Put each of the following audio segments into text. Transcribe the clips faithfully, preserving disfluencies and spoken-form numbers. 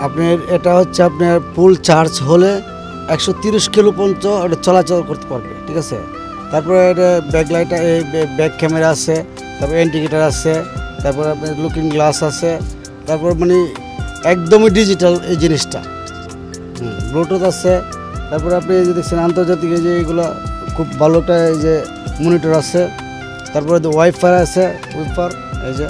আপনার এটা হচ্ছে আপনার ফুল চার্জ হলে একশো তিরিশ কিলো পর্যন্ত এটা চলাচল করতে পারবে, ঠিক আছে। তারপরে এটা ব্যাক লাইট, এই ব্যাক ক্যামেরা আছে, তারপরে ইন্ডিকেটার আছে, তারপরে আপনার লুকিং গ্লাস আছে, তারপর মানে একদমই ডিজিটাল এই জিনিসটা। হুম, ব্লুটুথ আছে। তারপরে আপনি এই যে দেখছেন আন্তর্জাতিক এই যে এইগুলো খুব ভালো একটা এই যে মনিটর আছে। তারপরে ওয়াইফাই আছে, ওয়াইফার এই যে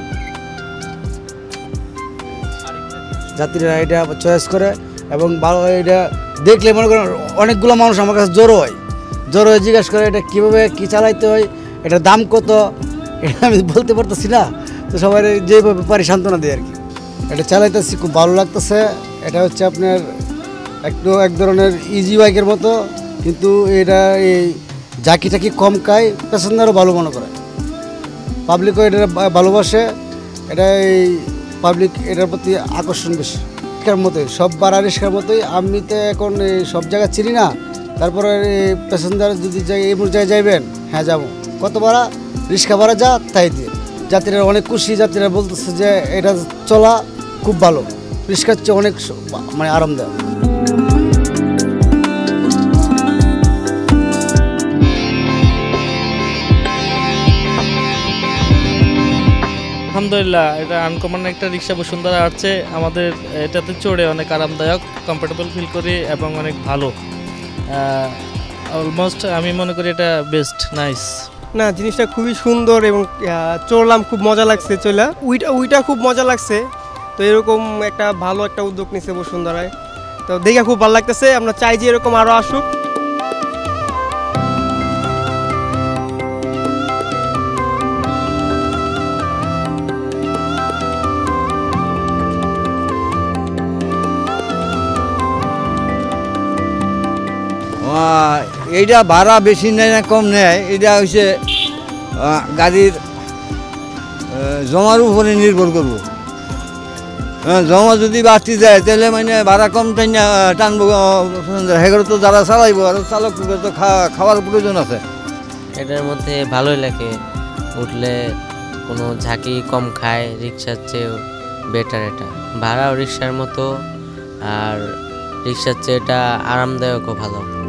যাত্রীরা এটা চয়েস করে এবং ভালো এটা দেখলে মনে করেন অনেকগুলো মানুষ আমার কাছে জড়ো হয়, জড়ো হয়ে জিজ্ঞাসা করে এটা কীভাবে কী চালাইতে হয়, এটার দাম কত, এটা আমি বলতে পারতেছি না, তো সবাই যেভাবে পারি সান্ত্বনা দিই আর কি। এটা চালাইতেছি খুব ভালো লাগতেছে। এটা হচ্ছে আপনার একটু এক ধরনের ইজি বাইকের মতো, কিন্তু এটা এই জাকি টাকি কম খায়, প্যাসেঞ্জারও ভালো মনে করে, পাবলিকও এটা ভালোবাসে। এটা এই পাবলিক এটার প্রতি আকর্ষণ বেশি। রিক্সার মতোই সব ভাড়া রিক্সার মতোই। আমি তো এখন এই সব জায়গা চিনি না, তারপরে প্যাসেঞ্জার যদি যাই এই জায়গায় যাইবেন, হ্যাঁ যাবো, কত ভাড়া, রিক্সা ভাড়া যা তাই দিয়ে। যাত্রীরা অনেক খুশি, যাত্রীরা বলতেছে যে এটা চলা খুব ভালো, রিক্সার চেয়ে অনেক মানে আরামদায়ক। আলহামদুলিল্লাহ, এটা আনকমন একটা রিক্সা বসুন্ধরা আছে আমাদের, এটাতে চড়ে অনেক আরামদায়ক, কমফোর্টেবল ফিল করি এবং অনেক ভালো। অলমোস্ট আমি মনে করি এটা বেস্ট, নাইস। না, জিনিসটা খুবই সুন্দর এবং চড়লাম, খুব মজা লাগছে চলা, উইটা উইটা খুব মজা লাগছে। তো এরকম একটা ভালো একটা উদ্যোগ নিচ্ছে বসুন্ধরায়, তো দেখে খুব ভালো লাগতেছে। আমরা চাই যে এরকম আরও আসুক। এইটা ভাড়া বেশি নেয় না কম নেয়, এটা হচ্ছে গাড়ির জমার উপরে নির্ভর করবো। হ্যাঁ, জমা যদি বাড়তি যায় তাহলে মানে ভাড়া কম টাই না টানবো, সেগুলো তো যারা চালাইবো আর চালক তো খাওয়ার প্রয়োজন আছে। এটার মধ্যে ভালোই লাগে, উঠলে কোনো ঝাঁকি কম খায়, রিক্সার চেয়েও বেটার এটা। ভাড়াও রিক্সার মতো, আর রিক্সার চেয়ে এটা আরামদায়কও ভালো।